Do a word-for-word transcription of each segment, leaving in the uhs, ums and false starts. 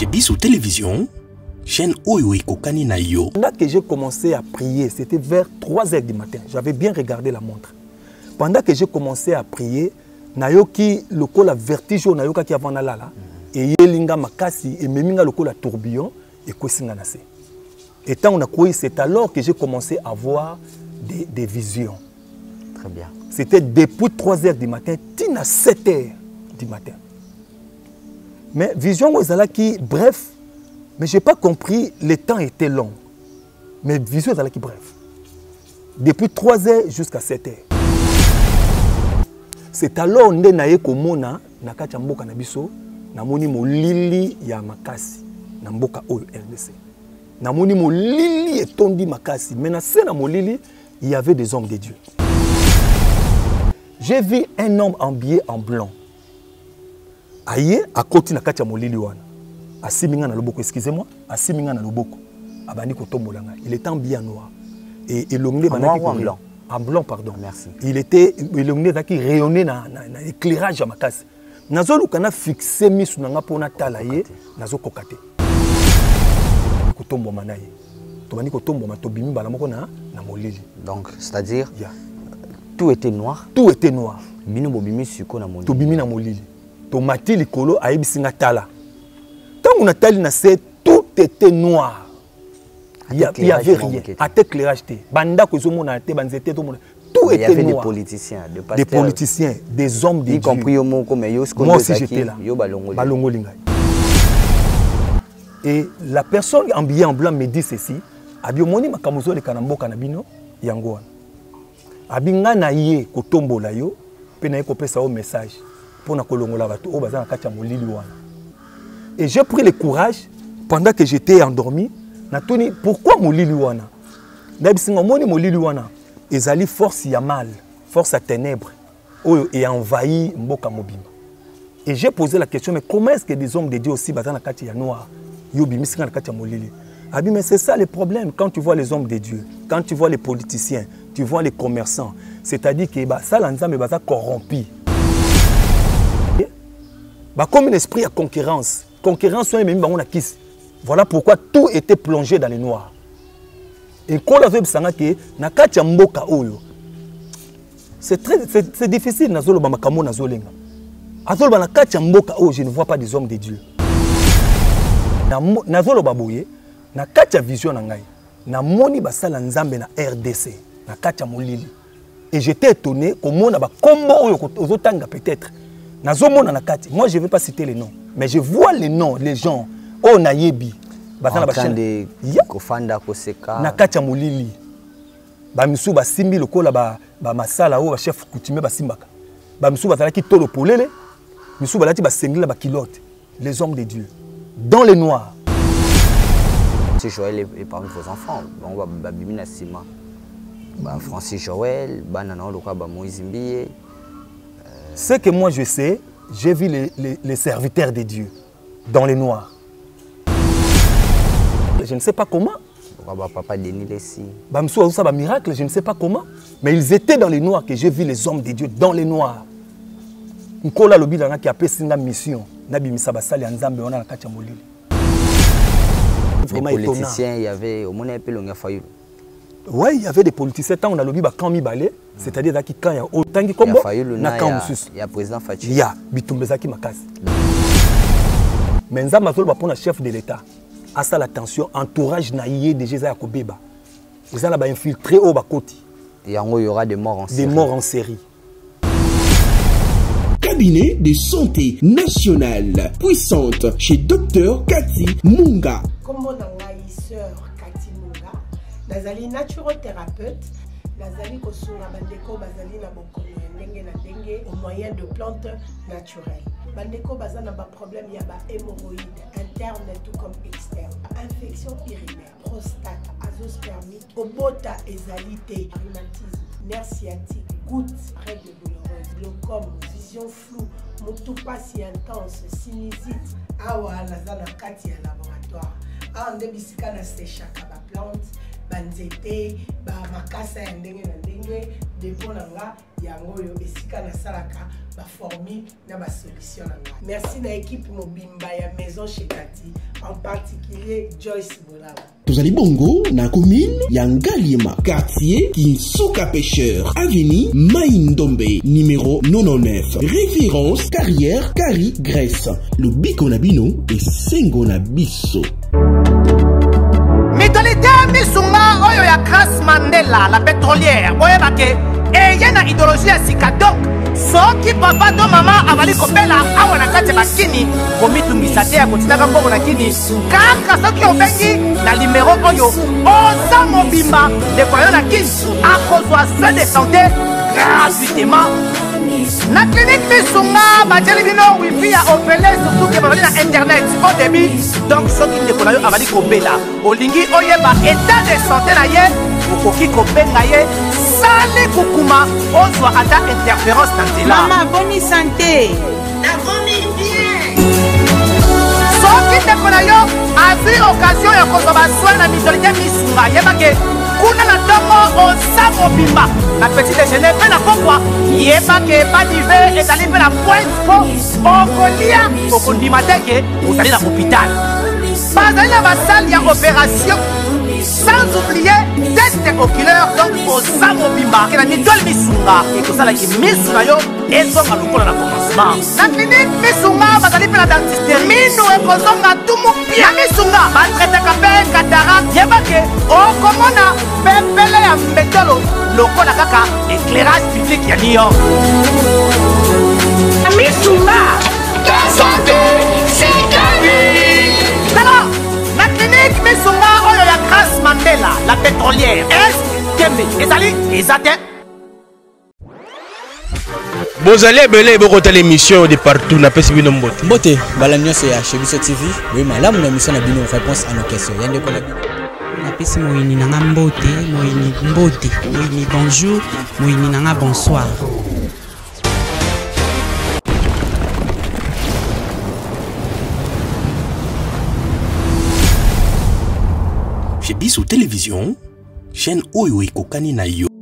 Chez Bissou Télévision, chaîne Oyo Kokani na yo. Là que j'ai commencé à prier, c'était vers trois heures du matin. J'avais bien regardé la montre. Pendant que j'ai commencé à prier, nayoki loko la vertige nayoka ki avant là là et yelinga makasi et meminga loko la tourbillon et kosinga na se. Et tant on a croyé, c'est alors que j'ai commencé à voir des, des visions. Très bien. C'était depuis trois heures du matin, tina sept heures du matin. Mais vision qui bref, mais j'ai pas compris, le temps était long. Mais vision qui bref. Depuis trois heures jusqu'à sept heures. C'est alors que naye komona na kati mboka na biso namoni molili ya makasi na mboka oyo R D C. Namoni molili etondi makasi, mais na sena molili il y avait des hommes de Dieu. J'ai vu un homme habillé en blanc. Aye à côté na kati molili wana. Asiminga na loboko, excusez-moi, asiminga na loboko. Abandi ko tombolanga. Il était habillé en noir. Et et l'onglet banaki en blanc. En blanc, pardon. Merci. Il était, il qui rayonnait dans l'éclairage à ma casse. Nazolo kana fixé mis sur nanga pona talaye, nazo kokate. Kotombo manaye. Tobani kotombo matobimi balamoko na na molili. Donc, c'est-à-dire yeah. Tout était noir. Tout était noir. Bino bobimi suko na molili. Tobimi na molili. Tomati likolo ayibisinga tala. Tant on a tali na se tout était noir. Il n'y avait rien. À t'éclairage, banda tout était noir. Il y avait des politiciens, des pasteurs, des politiciens, des hommes de Dieu. Y compris moi aussi j'étais là. Et la personne habillée en blanc me dit ceci. Abiomoni makamuzo le kanambo kanabino yangoan. Abinga na ye kotombo la yo pe na ko pesa au message pour na kolongola bato o bazana katia molili wana. Et j'ai pris le courage pendant que j'étais endormi. Natoni, pourquoi molili wana? Nabisinga moni molili wana ezali force ya mal, force à ténèbres oyo et envahi mboka mobimba. Et j'ai posé la question, mais comment est-ce que des hommes de Dieu aussi bazana kati ya noir yo bimisinga na kati ya molili? Abi mais c'est ça le problème quand tu vois les hommes de Dieu, quand tu vois les politiciens, tu vois les commerçants, c'est-à-dire que ba ça l'anzambe baza corrompu. Ba comme un esprit à concurrence, concurrence on même ba on a kiss. Voilà pourquoi tout était plongé dans le noir. Et quand on a vu que Nakatia Mboka Oyo, c'est c'est difficile. Nazolo Bamakamo Nazolenga. Azolo Banakatia Mboka Oyo, je ne vois pas des hommes de Dieu. Nazolo Baboye, Nakatia Vision Nangai, Namoni Basala Nzambe na R D C, Nakatia Molili. Et j'étais étonné comment on a combo aux otanga peut-être. Nazomo Nakati. Moi je ne vais pas citer les noms, mais je vois les noms, les gens. Oh nayebi bazana ba chaîne kofanda koseka na katia molili ba misu ba simbi lokola ba ba masala o ba chef coutumier ba simbaka ba misu bazala ki tolo polele misu balati ba sengila ba kilote les hommes de Dieu dans les noirs. C'est Joël et parmi vos enfants on va ba bimina sima ba Francis Joël ba nana lokola ba Moïse Mbiye. Ce que moi je sais, j'ai vu les, les, les serviteurs de Dieu dans les noirs. Je ne sais pas comment. Papa Denis Lessi. Un miracle, je ne sais pas comment. Mais ils étaient dans les noirs que j'ai vu les hommes de Dieu dans les noirs. Nkola lobi dana qui a appelé une mission. Nabi misabasali anzambe ona na katia molili. Vraiment étonnant. Les politiciens, il y avait au moins un peu longa fayulu. Oui, il y avait des politiciens tant on a lobi ba quand mi balé, c'est-à-dire daki quand il y a autant qui comme na quand mususu. Il y a président Fachi. Il y a bitumbezaki makasi. Mais nzamba zolo ba pona chef de l'État. À ça l'attention, entourage naïe de Jésus Yakobeba. Ils ont infiltré au Bakoti. Et en haut, il y aura des morts en série. Des morts en série. Cabinet de santé nationale puissante chez Docteur Cathy Munga. Comme on a une sœur Cathy Munga, nazali naturothérapeute, nazali kosunga bandeko bazali na bokono ndenge na ndenge au moyen de plantes naturelles. Bandeko bazana ba problème ya ba hémorroïdes interne tout comme externe, infection urinaire, prostate, azoospermite, obota ezalité, rhumatisme, nerf sciatique, gouttes, règles douloureuses, glaucome, vision floue, motopathie intense, sinusite. Awa nazana kati ya laboratoire. Awa ndebisika na séchaka ba plante, banzete, ba makasa ya ndenge na ndenge, dépôt nanga yango yo esika na salaka ba formule na ba solution nanga. Merci na équipe mobimba ya maison chez Cathy, en particulier Joyce Bolaba. Tozali bongo na commune ya Ngaliema, quartier Kinsuka Pêcheur, avenue Maïndombe, numéro quatre-vingt-dix-neuf. Référence carrière Kari Grèce. Le biko na bino et sengo na biso. Mitolité misunga oyo ya Grace Mandela, la pétrolière. Boye bake et y a une idéologie à sika. Donc soki papa to mama avali kopela awa na kati bakini komitungisa te ya kotinaka mbongo na kini kaka soki obengi na numéro oyo oza mobimba ndeko yo na kini akozwa soin de santé gratuitement. Na clinique misunga bajeli bino wifi ya opele surtout ke bazali na internet au début. Donc soki ndeko na yo avali kopela olingi oyeba état de santé na ye okoki kobenga ye sali kukuma ozwa ata interférence na nzela. Mama boni santé na vomi bien. Soki ndeko na yo azwi occasion ya kozwa baswin na mitolite misunga yebake kuna na ntongo oza mobimba na petit déjeuner mpe na pokwa yebake badive ezali mpe na pointe po okolia okondima teke ozali na hôpital. Bazali na basali ya opération. Sans oublier test oculaire, donc aux amobimba qui a mis deux misunga et que ça la qui misuna yo et son à l'oukola na commencement. La clinique misunga bazali pe la dentiste minu et kozonga tumu bien misunga ba traite kapé cataracte yebake o komona pepele ya mbetolo lokola kaka éclairage public ya Lyon. Misunga ta santé c'est gagné. Alors la clinique misunga oyo ya Grace Mandela, la pétrolière. Est-ce que ezali ezate? Bozali ebele bokota l'émission de partout na pesi bino mbote. Mbote bala nyonso ya Chebiso T V. Oui malamu na mission na bino réponse à nos questions. Yande ko na bino. Na pesi moyini nanga mbote, moyini mbote, moyini bonjour, moyini nanga bonsoir. Chebiso Télévision, chaîne oyo ekokani na yo.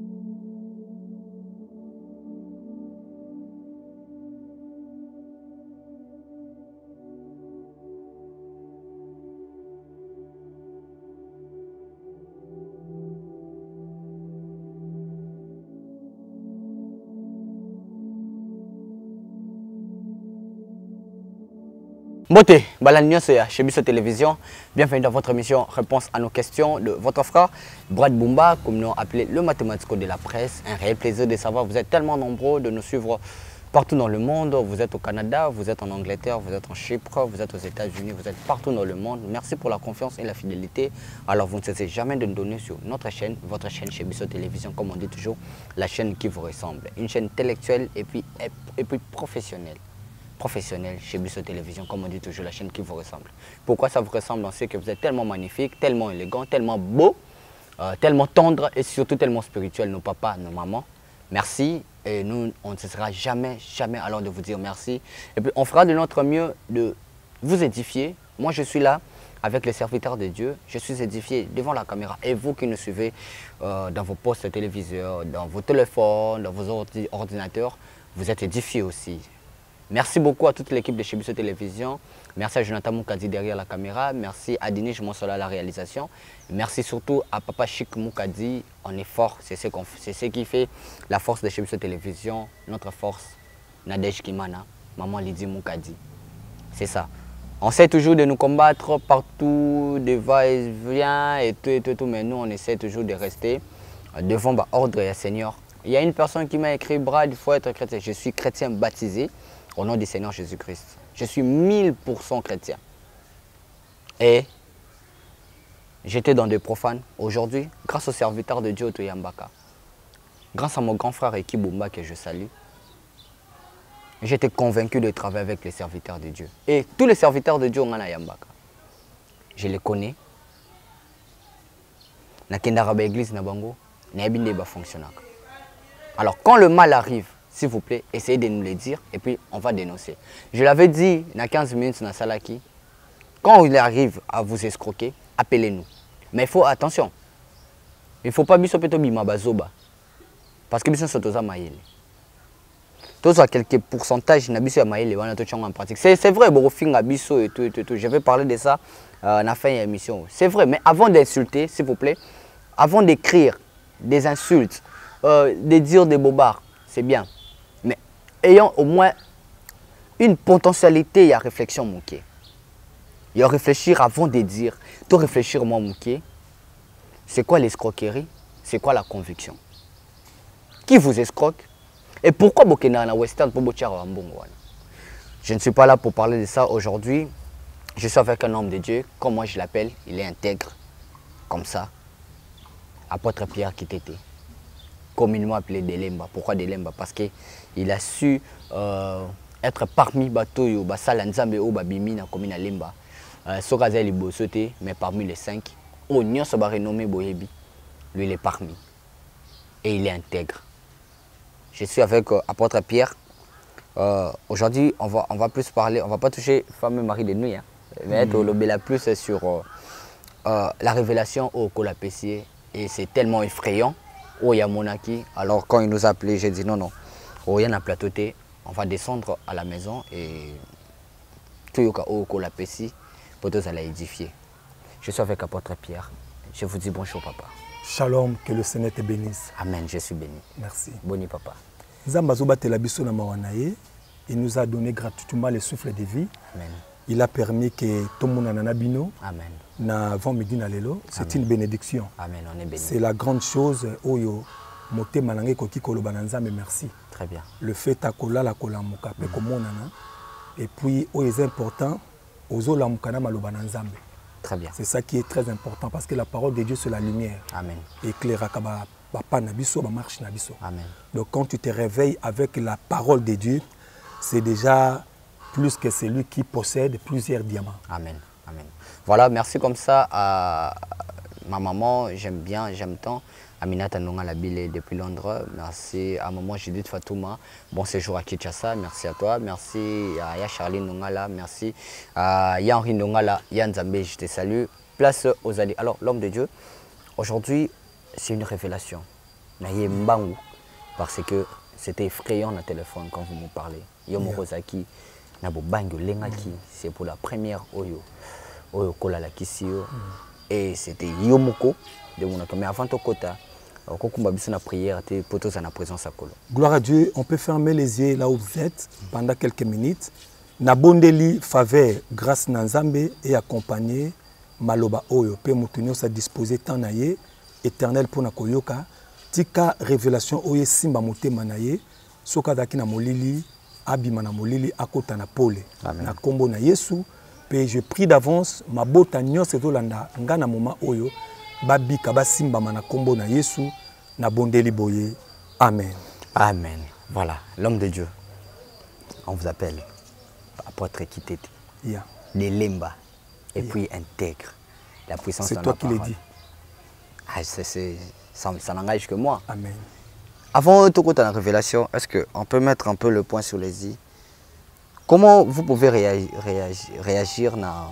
Mbote, Balagnos et Chebiso Télévision, bienvenue dans votre émission Réponse à nos questions de votre frère Brad Bumba, comme nous appelé le mathématico de la presse. Un réel plaisir de savoir, vous êtes tellement nombreux de nous suivre partout dans le monde. Vous êtes au Canada, vous êtes en Angleterre, vous êtes en Chypre, vous êtes aux États-Unis, vous êtes partout dans le monde. Merci pour la confiance et la fidélité. Alors vous ne cessez jamais de nous donner sur notre chaîne, votre chaîne Chebiso Télévision, comme on dit toujours, la chaîne qui vous ressemble. Une chaîne intellectuelle et puis, et puis professionnelle. Professionnel chez Chebiso Télévision, comme on dit toujours, la chaîne qui vous ressemble. Pourquoi ça vous ressemble? On sait que vous êtes tellement magnifique, tellement élégant, tellement beau, euh, tellement tendre et surtout tellement spirituel, nos papas, nos mamans. Merci et nous, on ne cessera jamais, jamais alors de vous dire merci. Et puis on fera de notre mieux de vous édifier. Moi je suis là avec les serviteurs de Dieu, je suis édifié devant la caméra. Et vous qui nous suivez euh, dans vos postes téléviseurs, dans vos téléphones, dans vos ordi ordinateurs, vous êtes édifiés aussi. Merci beaucoup à toute l'équipe de Chebiso Télévision. Merci à Jonathan Moukadi derrière la caméra. Merci à Dinish Monsola à la réalisation. Merci surtout à Papa Chic Moukadi. On est fort, c'est ce, qu'on, c'est ce qui fait la force de Chebiso Télévision. Notre force, Nadej Kimana, Maman Lydie Moukadi. C'est ça. On essaie toujours de nous combattre partout, de va-et-vient et tout, et tout, tout. Mais nous, on essaie toujours de rester devant bah, ordre et Seigneur. Il y a une personne qui m'a écrit, Brad, il faut être chrétien. Je suis chrétien baptisé au nom du Seigneur Jésus-Christ. Je suis mille pour cent chrétien. Et j'étais dans des profanes. Aujourd'hui, grâce au serviteur de Dieu Otoyambaka, grâce à mon grand frère Eki Bumba que je salue, j'étais convaincu de travailler avec les serviteurs de Dieu. Et tous les serviteurs de Dieu ont un Yambaka. Je les connais. Na kendara église na bango, na yabinde ba fonctionnaka. Alors quand le mal arrive, s'il vous plaît, essayez de nous le dire et puis on va dénoncer. Je l'avais dit il y a quinze minutes dans Salaki. Quand il arrive à vous escroquer, appelez-nous. Mais il faut attention. Il ne faut pas bisopeto bima bazoba. parce que biso so toza mayele tous à quelques pourcentages na biso ya mayele wana to tchanga en pratique c'est c'est vrai bon finga biso et tout et tout je vais parler de ça euh, na fin de l'émission c'est vrai mais avant d'insulter s'il vous plaît avant d'écrire des insultes euh, de dire des bobards c'est bien mais ayant au moins une potentialité à réflexion mouké il y a réfléchir avant de dire tout réfléchir moi mouké c'est quoi l'escroquerie c'est quoi la conviction qui vous escroque et pourquoi Bokena na Western pour Bochara Mbongo. Je ne suis pas là pour parler de ça aujourd'hui. Je suis avec un homme de Dieu, comme moi je l'appelle, il est intègre, comme ça. Apôtre Pierre Kitete, communément appelé Delemba. Pourquoi Delemba? Parce qu'il a su euh, être parmi Batoyo, Basala Nzambe ou Babimi na commune Lemba. Sokazel Libosote, mais parmi les cinq, Onyon Soba renommé Boyebi, lui il est parmi. Et il est intègre. Je suis avec euh, Apôtre Pierre. Euh, Aujourd'hui, on va, on va plus parler, on ne va pas toucher fameux mari de nuit, hein, mais être au lobby la plus sur euh, euh, la révélation au Colapessier. Et c'est tellement effrayant. Oh, il y a Monaki. Alors, quand il nous a appelé, j'ai dit non, non. Oh, il y a un plateau, on va descendre à la maison et tout au Colapessier pour tous aller édifier. Je suis avec Apôtre Pierre. Je vous dis bonjour, papa. Shalom, que le Seigneur te bénisse. Amen, je suis béni. Merci. Boni, papa. Il nous a donné gratuitement le souffle de vie. Amen. Il a permis que tout le monde en a bino. Amen. Na avant midi na lelo, c'est une bénédiction. Amen, on est béni. C'est la grande chose oyo moté manangé koki koloba na nzambe merci. Très bien. Le fait à kola la kola muka pe komonana. Et puis oyo est important ozo la mukana maloba na nzambe. Très bien. C'est ça qui est très important parce que la parole de Dieu c'est la lumière. Amen. Éclaira kaba papa na biso ba marche na biso. Amen. Donc quand tu te réveilles avec la parole de Dieu, c'est déjà plus que celui qui possède plusieurs diamants. Amen. Amen. Voilà, merci comme ça à ma maman, j'aime bien, j'aime tant. Aminata Nonga Labile depuis Londres. Merci à maman Judith Fatouma. Bon séjour à Kinshasa. Merci à toi. Merci à Ya Charline Nongala. Merci à Ya Henri Nongala. Yann Zambé, je te salue. Place aux alliés. Alors, l'homme de Dieu, aujourd'hui, c'est une révélation. Naye Mbangu. Parce que c'était effrayant le téléphone quand vous me parlez. Yomo Rosaki. Nabo Bango Lengaki. C'est pour la première Oyo. Oyo Kola la Kisio. Et c'était Yomoko. Mais avant tout kota, gloire à Dieu, on peut fermer les yeux là où vous êtes pendant quelques minutes. Nabondeli faveur grâce Nanzambe et accompagné Maloba Oyo. Pe mutunyo sa disposé tant naye éternel pour na koyoka. Tika révélation Oye simba moté manaye. Soka daki na molili abima na molili akota na pole. Na kombo na Yesu. Pe je prie d'avance ma bota nyose zolanda ngana moma Oyo. Babi kaba simba mana kombo na Yesu na bondeli boye. Amen. Amen. Voilà, l'homme de Dieu. On vous appelle Apôtre Kitete. Yeah. Delemba. Et yeah. Puis intègre. La puissance. C'est toi qui l'as dit. Ah, c'est, c'est, ça, ça n'engage que moi. Amen. Avant tout côté de la révélation, est-ce qu'on peut mettre un peu le point sur les i? Comment vous pouvez réagir, réagir, réagir na,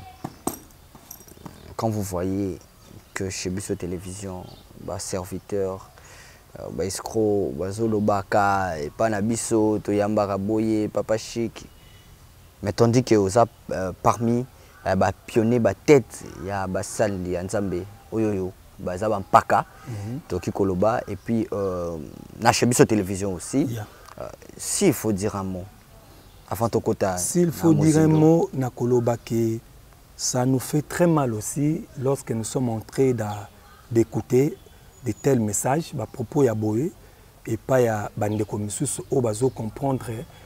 quand vous voyez que chez Bisso Télévision, bah, serviteur, bah, escroc, bah, Zolobaka, et pas Nabiso, Toyambara Boye, Papa Chic. Mais tandis que vous avez euh, parmi les bah, pionniers, bah, tête, il y a bah, Sal, il y a Nzambe, Oyoyo, bah, Zaban Paka, Toki Koloba, et puis euh, chez Bisso Télévision aussi. Yeah. Euh, S'il faut dire un mot, avant ton côté. S'il faut dire un mot, Nakoloba, que ça nous fait très mal aussi lorsque nous sommes en train d'écouter de tels messages, à propos de Boé, et pas à Bandeko Missus, où bazo comprendre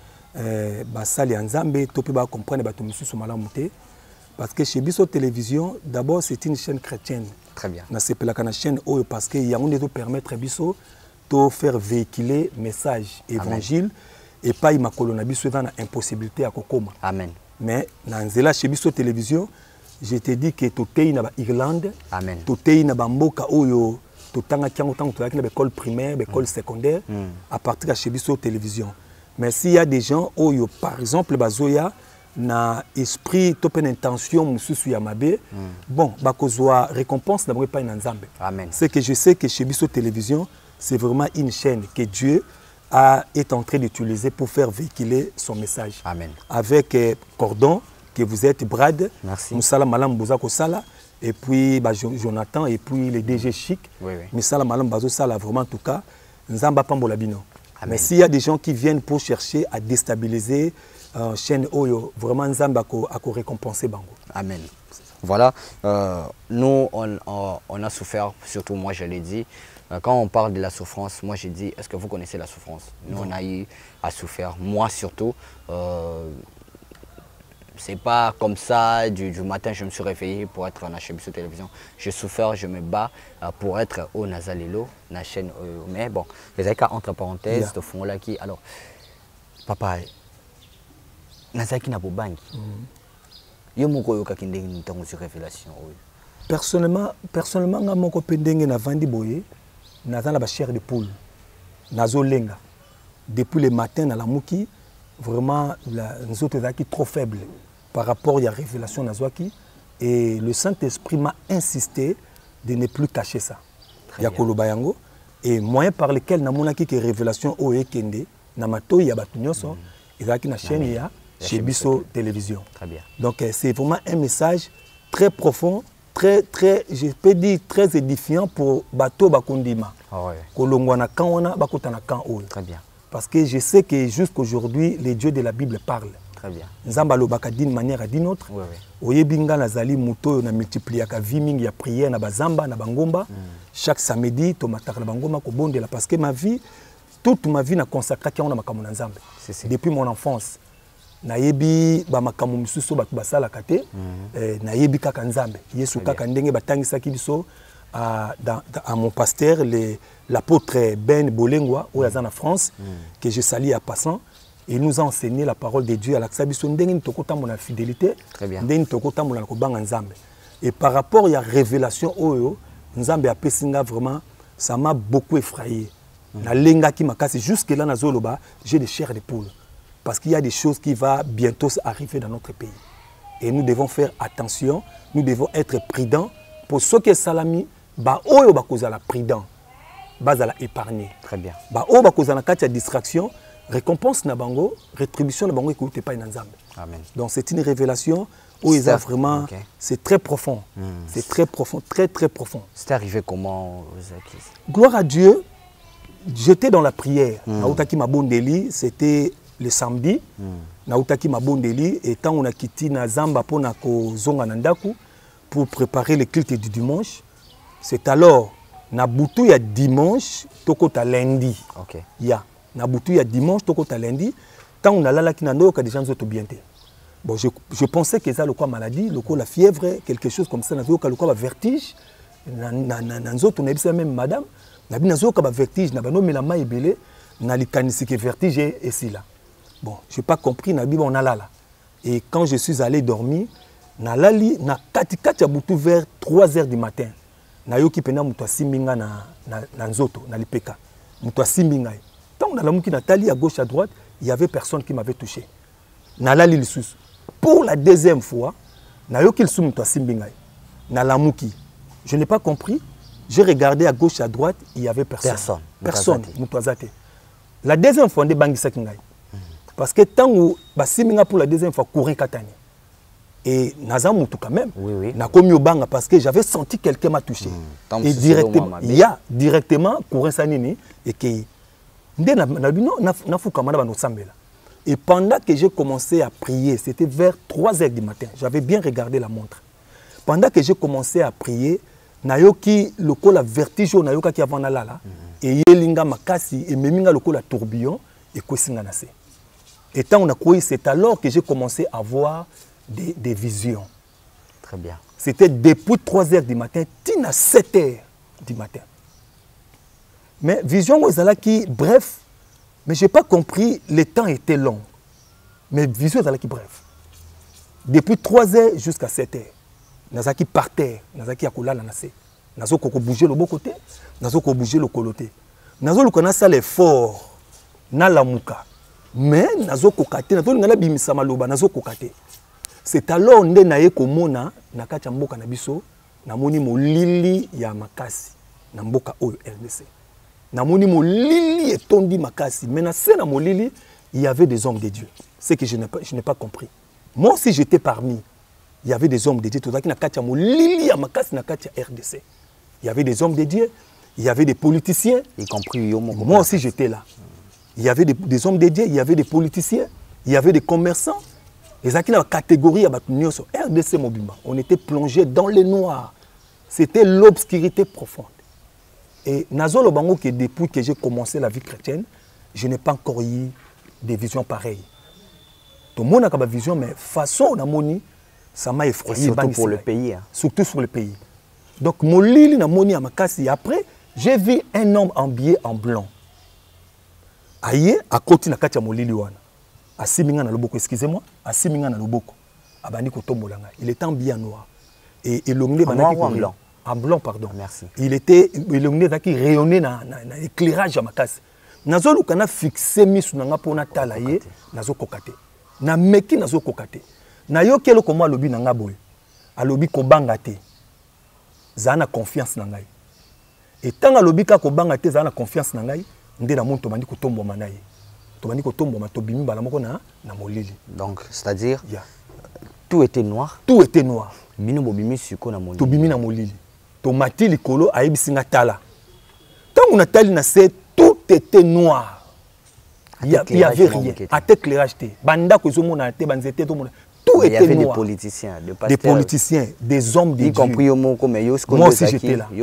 ça les Nzambe, topi ba comprendre bato Missus malamute, parce que chez Bisso Télévision, d'abord c'est une chaîne chrétienne. Très bien. Na c'est la chaîne Oyo parce que y a on de permettre Bisso de faire véhiculer message évangile et pas ima kolona Bisso dans la impossibilité à kokoma. Amen. Mais dans Zela chez Bisso Télévision, je te dis que tout est dans l'Irlande, tout est dans Mboka Oyo, tout est dans l'école primaire, l'école secondaire, mm. à partir de chez Bisso Télévision. Mais s'il y a des gens Oyo, par exemple, Bazoya, na esprit, top une intention, monsieur Yamabe, bon, bakozwa récompense d'abord pas une Nzambe. Amen. C'est que je sais que chez Bisso Télévision, c'est vraiment une chaîne que Dieu a, est en train d'utiliser pour faire véhiculer son message. Amen. Avec euh, Cordon, que vous êtes Brad, merci. Moussala Malam Bouzako Sala, et puis bah, Jonathan, et puis les D G Chic. Oui, oui. Moussala Malam Bouzako Sala, vraiment en tout cas, Nzamba Pambolabino. Mais s'il y a des gens qui viennent pour chercher à déstabiliser euh, chaîne Oyo, vraiment Nzamba a récompensé Bango. Amen. Voilà, euh, nous on, on, on a souffert, surtout moi je l'ai dit. Quand on parle de la souffrance, moi j'ai dit, est-ce que vous connaissez la souffrance? Nous on a eu à souffrir, moi surtout. Euh, c'est pas comme ça, du, du matin je me suis réveillé pour être en H B C télévision. Je souffre, je me bats euh, pour être au Nazalelo, la chaîne. Euh, mais bon, les écarts entre parenthèses, yeah. De fond là qui. Alors, papa, Nazaki n'a pas banque. Yo moko yo kakindenge ntango sur révélation. Personnellement, personnellement nga moko pendenge na vandi boye, nazana ba chair de poule. Nazo lenga. Depuis le matin na la muki, vraiment la nous autres qui trop faible par rapport à la révélation nazwaki et le Saint-Esprit m'a insisté de ne plus cacher ça. Yakolo bayango et moyen par lequel na monaki que révélation o ekende na mato ya batunyoso ezaki na chaîne ya chez Bisso Télévision. Très bien. Donc c'est vraiment un message très profond, très très je peux dire très édifiant pour bato bakondima. Ah ouais. Kolongwana kanwana bakotana kan o. Très bien. Parce que je sais que jusqu'aujourd'hui les dieux de la Bible parlent. Très bien. Nzamba lobaka d'une manière à d'une autre. Oui, oui. Oyebinga nazali muto na multiplier ka vie mingi ya prière na bazamba na bangomba. Mm. Chaque samedi tomataka na bangomba ko bondela parce que ma vie toute ma vie na consacré ki ona makamu na Nzambe. Depuis mon enfance. Nayebi ba makamu misusu ba basala kate eh, nayebi kaka Nzambe. Yesu kaka ndenge batangisaki biso à, dans, à mon pasteur l'apôtre Ben Bolengwa au mm. en France mm. que je salue à passant. Il nous a enseigné la parole de Dieu à l'Aksabiso. La fidélité. Très bien. Et par rapport à la révélation, Nzambe a Pessinga vraiment, ça m'a beaucoup effrayé. La lenga qui m'a cassé jusque là, j'ai des chairs de poule. Parce qu'il y a des choses qui vont bientôt arriver dans notre pays. Et nous devons faire attention, nous devons être prudents. Pour ceux qui sont salami, bah oh bah cause la prudent, bah la épargner. Très bien. Bah oh bah cause la carte distraction. Récompense na bango, rétribution na bango écoute pas Nzambe. Amen. Donc c'est une révélation où ils ont vraiment, okay. C'est très profond, mm. C'est très profond, très très profond. C'est arrivé comment? Gloire à Dieu, j'étais dans la prière. Mm. Nautaki Mabondeli, c'était le samedi. Mm. Nautaki Mabondeli et tant on a quitté na Zamba pour na ko zonga nandaku pour préparer le culte du dimanche. C'est alors na butu ya dimanche tokota lundi. OK. Ya na butu ya dimanche tokota lundi tant on a là qui nando ka des gens autres bien. Bon je, je pensais que ça le quoi maladie, le quoi la fièvre, quelque chose comme ça, nazo ka le quoi vertige na na na nzoto na bisa même madame na bi nazo ka vertige na bano melama ebele na likanisi que vertige et si là. Bon, j'ai pas compris na bi on a là là. Et quand je suis allé dormir na lali na kati kati ya butu vers trois heures du matin. Na yoki pena muto simbinga na na, na nzoto na lipeka. Muto simbinga. Tant dans la mouki Nathalie à gauche à droite, il y avait personne qui m'avait touché. Nalali lissus. Pour la deuxième fois, na yo qu'il soum toi simbingai. Na la mouki. Je n'ai pas compris. J'ai regardé à gauche à droite, il y avait personne. Personne. Personne. Mutoazate. La deuxième fois, on est bangi sakingai. Parce que tant où ba simbinga pour la deuxième fois courir katani. Et naza mutu quand même. Oui oui. Na komi obanga parce que j'avais senti quelqu'un m'a touché. Mm. Et directement, il y a directement courir sanini et qui et pendant que j'ai commencé à prier, c'était vers trois heures du matin, j'avais bien regardé la montre. Pendant que j'ai commencé à prier, nayoki loko la vertige nayoka ki avant la là et yelinga makasi et meminga loko la tourbillon et kosinga nase. Et tant on a couillé, c'est alors que j'ai commencé à voir des, des visions. Très bien. C'était depuis trois heures du matin, tina sept heures du matin. Mais vision qui bref, mais je n'ai pas compris, le temps était long. Mais vision qui bref. Depuis trois heures jusqu'à sept heures, Nazaki par terre, Nazaki akola nanase. Nazo koko bouger le bon côté, Nazo koko bouger le côté. Nazo le connaisse l'effort, na la muka. Mais Nazo kokate, Nazo ngala bimisa maloba, Nazo kokate. C'est alors nde na ye komona na kati mboka na biso, na moni molili ya makasi na mboka oyo R D C. namoni molili etondi makasi. Mais na scène molili, il y avait des hommes de Dieu. C'est que je n'ai pas, je n'ai pas compris. Moi aussi j'étais parmi. Il y avait des hommes de Dieu. Tout ça qui na katia molili ya makasi na katia R D C. Il y avait des hommes de Dieu. Il y avait des politiciens. Y compris Yomo. Moi aussi j'étais là. Il y avait des, des hommes de Dieu. Il y avait des politiciens. Il y avait des commerçants. Les acquis dans la catégorie R D C Mobimba. On était plongé dans le noir. C'était l'obscurité profonde. Et Nazolo Bango, que depuis que j'ai commencé la vie chrétienne, je n'ai pas encore eu des visions pareilles. Tout le monde a une vision, mais façon namoni, ça m'a effrayé. Surtout pour le pays. Hein. Surtout sur le pays. Donc, mon lili namoni à Makasi. Après, j'ai vu un homme habillé en blanc. Aïe, à côté de Katia Molili wana. À Siminga na Loboko, excusez-moi, à Siminga na Loboko. À Bani Kotombolanga. Il était habillé en noir. Et l'onglet en noir ou en blanc? En blanc, pardon. Merci. Il était, l'onglet qui rayonnait dans l'éclairage à Makasi. Nazo lukana fixé misu nanga pona talaye, nazo kokate. Na meki nazo kokate. Na yo kelo koma lobi nanga boy. Alobi kobanga te. Zana confiance na ngai. Et tant alobi ka kobanga te zana confiance na ngai, nde na monto bandi kotombo manaye. To bandi kotombo mato bimi bala moko na na molili. Donc c'est-à-dire yeah. Tout était noir. Tout était noir. Bino bobimi suko na molili. To bimi na molili. To mati likolo ayibisinga tala. Tant on a tali na set tout était noir. Il n'y avait rien. À t'éclairage, banda que tout il y avait des politiciens, des pasteurs, des politiciens, des hommes de y compris Dieu. Moi aussi j'étais là.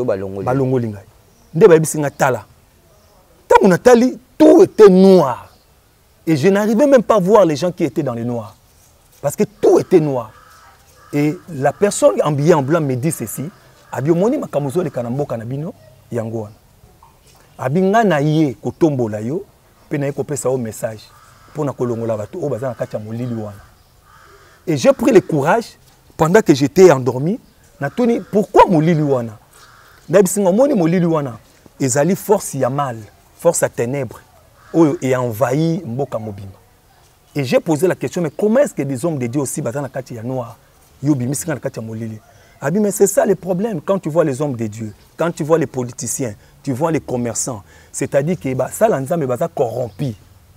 Tout était noir. Et je n'arrivais même pas à voir les gens qui étaient dans le noir. Parce que tout était noir. Et la personne habillée en blanc me dit ceci. Abiomoni makamuzo de kanambo kanabino yangoan. Abinga na ye kotombola yo pe na ye kopesa o message pour na kolongola bato o bazana katia molili wana. Et j'ai pris le courage pendant que j'étais endormi na toni pourquoi molili wana? Na bisinga moni molili wana ezali force ya mal, force à ténèbres oyo et envahi mboka mobima. Et j'ai posé la question mais comment est-ce que des hommes de Dieu aussi bazana katia noir yo bimisinga na katia molili? Ah bien, mais c'est ça le problème quand tu vois les hommes de Dieu, quand tu vois les politiciens, tu vois les commerçants, c'est-à-dire que bah, ça l'anzambe baza corrompu.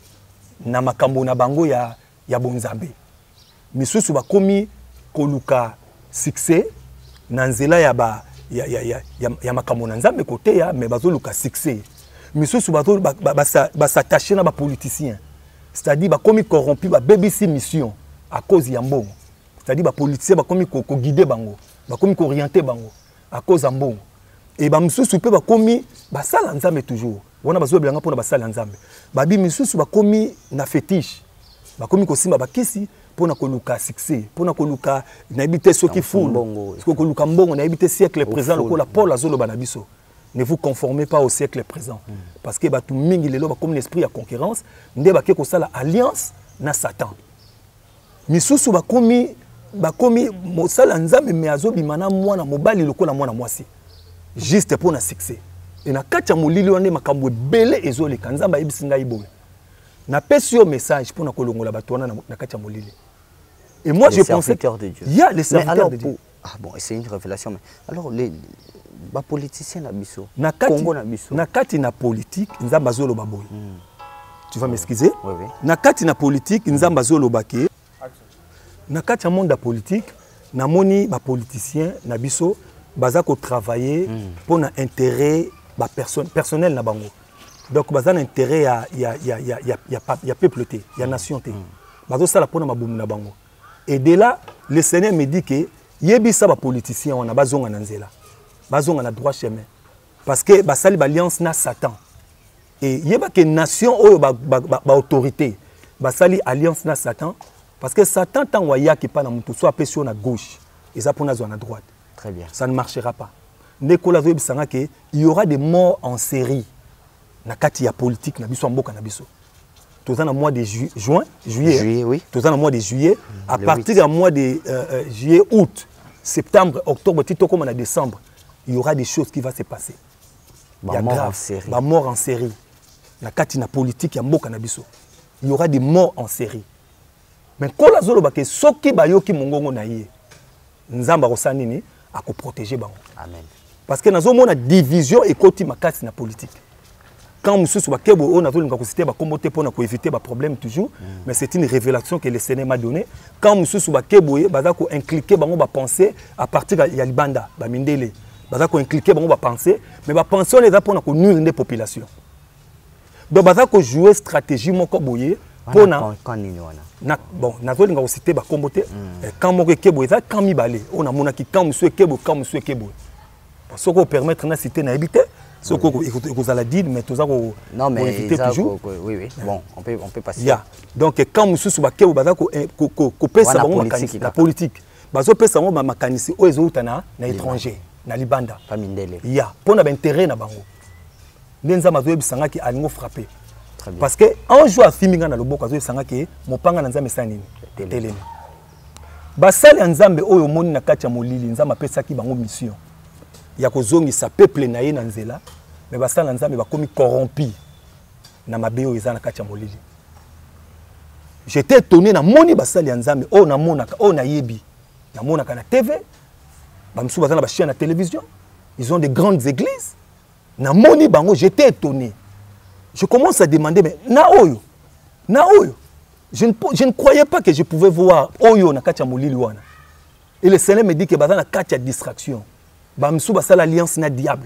Na makambo na bango ya ya bonzambe. Misusu ba komi koluka succès na nzela ya ba ya ya ya ya, ya makambo na nzambe côté ya mais bazo luka succès. Misusu bazo ba ba ba s'attacher na ba politiciens. C'est-à-dire ba komi corrompu ba B B C mission à cause ya mbongo. C'est-à-dire ba politiciens ba komi ko guider bango. Ba komi ko orienter bango à cause ya mbongo. Et ba misusu pe ba komi ba sala nzambe toujours. Wana bazo bilanga pona ba sala nzambe. Ba bi misusu ba komi na fétiche. Ba komi ko simba ba kisi pona ko luka succès, pona ko luka na habité soki fou. Ko ko luka mbongo na habité siècle présent lokola Paul azolo bana biso. Ne vous conformez pas au siècle présent mm. Parce que ba tu mingi lelo ba comme l'esprit à concurrence, nde ba ke ko sala alliance na Satan. Misusu ba komi ba komi mosala nzambe me azobi mana mwana mobali lokola mwana mwasi. Juste pour na succès. Et na katia molili wana makambo ebele ezoleka nzamba yebisinga iboye. Na pesi yo message pour na kolongola bato wana na katia molili. Et moi je pensais que de Dieu. Il y a les serviteurs de Dieu. Pour... Ah bon, c'est une révélation mais alors les ba politiciens na biso. Na kati na biso. Na kati na politique nzamba zolo baboy. Mm. Tu vas m'excuser? Oui oui. Na kati na politique nzamba zolo baké. Na kati ya monde da politique na moni ba politiciens na biso baza ko travailler mm. pour un intérêt ba personne personnel na bango. Donc baza un intérêt ya ya ya ya ya ya ya peuple té, ya nation té. Mm. Bazo sala pour na mabumu na bango. Et de là le Seigneur me dit que yebisa ba politiciens on a bazonga na nzela. Bazonga na droit chemin. Parce que ba sali ba alliance na Satan. Et yeba que nation oyo ba ba, ba, ba autorité ba sali alliance na Satan parce que Satan tant waya qui pas na mutu soit pression à gauche et ça pour na zone à droite. Très bien. Ça ne marchera pas. Nekola zo bisanga que il y aura des morts en série. Na kati ya politique na biso mboka na biso. Tout ça dans mois de ju juin, juillet. Juillet, oui. Tout ça dans mois de juillet. Mmh, à partir du mois de euh, euh, juillet, août, septembre, octobre, tout comme on a décembre, il y aura des choses qui vont se passer. Bah, il y a mort grave, en série. Bah, mort en série. Na kati na politique ya mboka na biso. Il y aura des morts en série. Mais quand la zolo ba ke soki ba yoki mongongo na ye. Nzamba rosani ni a ko protéger bango. Amen. Parce que nazo mona division et koti makasi na politique. quand Moussous Bakebo, on a vu que comboté pour éviter des problèmes toujours, mm. mais c'est une révélation que le Seigneur m'a donnée. Quand Moussous Bakebo, il va impliquer, on va penser à partir de Yalibanda, Bamindele, il va impliquer, on va penser, mais va penser on est là pour nuire les populations. Donc il va jouer stratégie, mon coboyer, pour na bon, na zo linga cité ba comboté, quand mo Kebo, ça quand mi balé, on a monaki quand Moussou Kebo, quand Moussou Kebo. Parce qu'on permettre na cité na habiter. Ce que vous allez dire, mais tout ça, vous évitez toujours. Oui, oui. Bon, on peut, on peut passer. Yeah. Donc, quand vous avez la politique, vous avez un mécanisme aux autres étrangers, dans les bandes. Il y a pour l'intérêt dans bango. Nous avons frappé. Parce que un jour à Fiminga dans le boka, vous savez que mon panga n'anza mesani télé. Basali nzambe oyo moni na kati ya molili nzamba pesa ki bango mission. Il y a que sa peuple na ye na nzela mais basala nzambe ba komi corrompu na mabeo eza na kati ya molili. J'étais étonné na moni basali nzambe o na monaka o na yebi na monaka na T V ba msu bazana ba chaîne na télévision, ils ont de grandes églises na moni bango. J'étais étonné, je commence à demander mais na oyo na oyo je ne, je ne croyais pas que je pouvais voir oyo na kati ya molili wana. Et le Seigneur me dit que bazana kati ya distraction. Bamsou basa l'alliance na diable.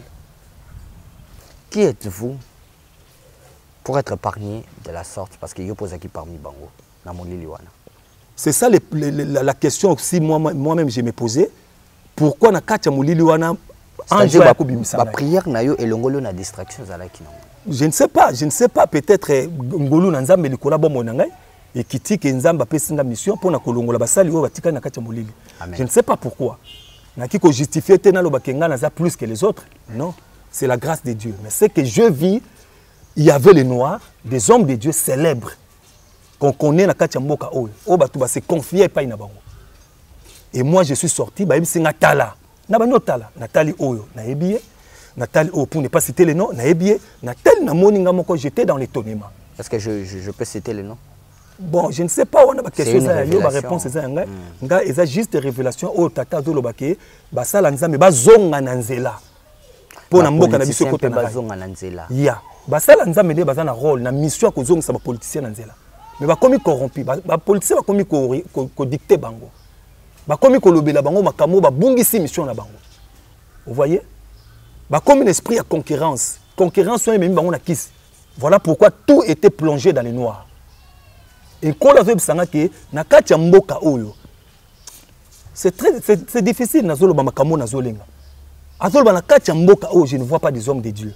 Qui êtes-vous pour être épargné de la sorte? Parce qu'il y a posé qui parmi Bango, dans mon Liliwana. C'est ça les, les, la, la question aussi moi-même moi je me posais. Pourquoi na katia mon Liliwana en jeu la prière na yo et l'ongolo na distraction zalaki na. Je ne sais pas, je ne sais pas peut-être ngolo na nzambe likola bombo na ngai et kiti ke nzamba pesa nga mission pour na kolongola basali o batika na katia molili. Je ne sais pas pourquoi. Naki ko justifier tena lo bakenga na za plus que les autres. Non, c'est la grâce de Dieu. Mais c'est que je vis, il y avait les noirs, des hommes de Dieu célèbres qu'on connaît na katia mboka o. O batu ba se confier pas ina bango. Et moi je suis sorti ba yebisi ngatala. Na ba notala, Nathalie oyo, na ebiye, Nathalie o pour ne pas citer les noms, na ebiye, Nathalie na moninga moko j'étais dans l'étonnement. Est-ce que je, je, je peux citer les noms? Bon, je ne sais pas, on a question ça, la réponse est ça, nga eza juste révélation au tata zo lobake, ba sala nzambe ba zonga na nzela. Pour na mboka na biso kota na zonga na nzela. Ya, ba sala nzambe de baza na rôle na mission ko zonga sa ba politicien na nzela. Mais ba komi corrompu, ba politicien ba komi ko ko dicter bango. Ba komi ko lobela bango makamo ba bungisi mission na bango. Vous voyez? Ba komi l'esprit à concurrence. Concurrence soit même bango na kisi. Voilà pourquoi tout était plongé dans les noirs. Et quand la web sanga ke na kati ya mboka oyo c'est très c'est difficile na zolo ba makamo na zolenga azolo ba na kati ya mboka oyo je ne vois pas des hommes de Dieu.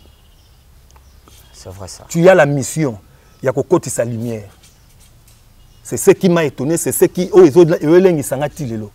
C'est vrai ça. Tu as la mission ya kokoti sa lumière. C'est ce qui m'a étonné, c'est ce qui oyo elengi sanga tilelo.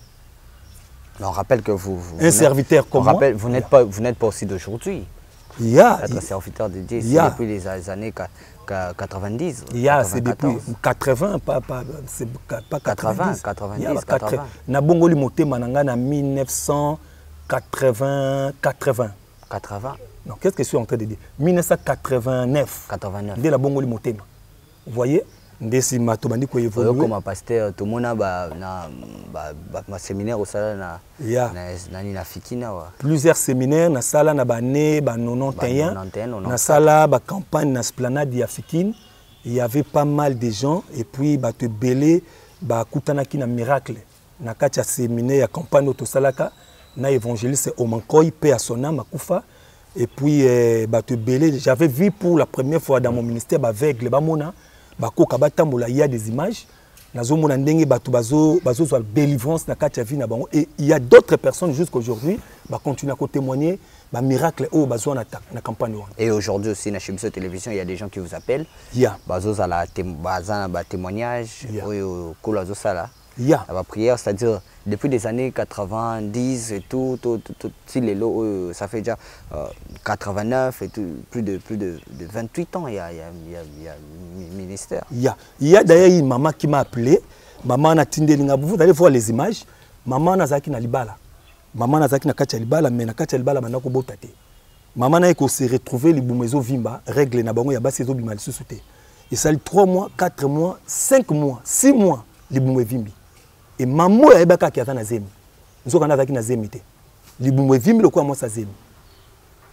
On rappelle que vous, vous un serviteur comme on rappelle, vous n'êtes pas vous n'êtes pas aussi d'aujourd'hui. Il y a être serviteur de Dieu depuis les années quatre-vingt-dix. Il y a, c'est depuis quatre-vingts, pas, pas, pas quatre-vingt-dix. quatre-vingt-dix, quatre-vingts. Na bongoli moté mananga na mille neuf cent quatre-vingts. quatre-vingts. quatre-vingts. Non, qu'est-ce que je suis en train de dire? mille neuf cent quatre-vingt-neuf. quatre-vingt-neuf. Dès la bongoli moté. Vous voyez? Ndesi matobandi ko évoluer. Comme pasteur, tout le monde a na ma séminaire au salon na na na fikina wa. Plusieurs séminaires na sala na bané ba quatre-vingt-onze na sala ba campagne na esplanade ya Fikine. Il y avait pas mal de gens et puis ba te belé ba kutanaki na miracle na kati ya séminaire ya campagne auto salaka na évangéliste Omankoy paix à son âme akufa et puis eh, ba te belé j'avais vu pour la première fois dans mon ministère ba aveugle ba mona bakoka batambola il y a des images nazomona ndenge bato bazo bazo soit délivrance na kati ya vie na bango et il y a d'autres personnes jusqu'aujourd'hui ba continuer à témoigner ba miracle au bazo na na campagne. Et aujourd'hui aussi na Chebiso télévision il y a des gens qui vous appellent yeah. bazo za la bazana ba témoignage oyo kolazo sala yeah. la prière, c'est-à-dire depuis des années quatre-vingt-dix et tout, tout, tout, tout si les lots, euh, ça fait déjà euh, quatre-vingt-neuf et tout, plus de plus de, de vingt-huit ans il y a il y a il y a, il y a ministère. Il y a il y a d'ailleurs une maman qui m'a appelé, maman na tindelinga, vous allez voir les images, maman na zaki na libala. Maman na zaki na kati libala mais na kati libala bana ko botate. Maman na ko se retrouver les bumezo vimba, règle na bango ya basi zo bima lisusuté. Et ça trois mois, quatre mois, cinq mois, six mois les bumezo vimbi. Et maman ya ebaka ki atana zemi. Nzoka na zaki na zemi te. Libumwe vimbi lokwa mo sa zemi.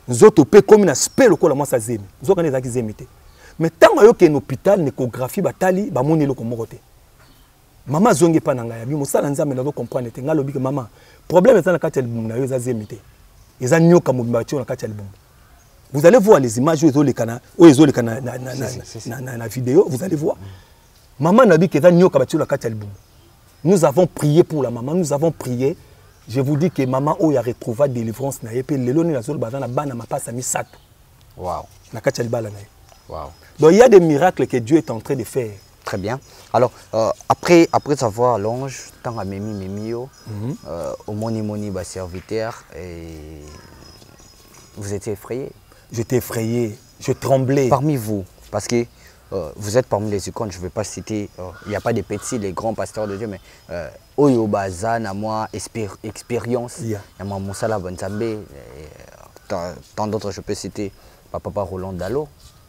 nzoto pe comme na spé lokola moi sa zemi nzoka nezaki zemi te mais tant ayo ke hôpital l'échographie batali ba moni loko moko te mama zongi pa na ngai bi mosala nzambe na comprendre te ngalobi ke mama problème est na kati ya libumu na yo za zemi te eza nyoka mobimba tio na kati ya libumu. Vous allez voir les images où les canaux où les canaux na na na na na vidéo vous allez voir maman na bi ke za nyoka ba tio na kati ya libumu. Nous avons prié pour la maman, nous avons prié. Je vous dis que maman a retrouvé délivrance na yepe lelo ni nazolo bazana bana mapasa misato. Waouh. Na kati ya libala na. Waouh. Donc il y a des miracles que Dieu est en train de faire. Très bien. Alors euh, après après avoir l'ange tant à Mimi Mimio euh, au moni moni ba serviteur et vous étiez effrayé. J'étais effrayé, je tremblais. Parmi vous parce que Euh, vous êtes parmi les icônes, je ne vais pas citer, il euh, n'y a pas des petits, les grands pasteurs de Dieu, mais Oyo Baza, na moi, expérience, il y a moi Moussala Bonzambe, tant d'autres, je peux citer Papa Roland Dalo.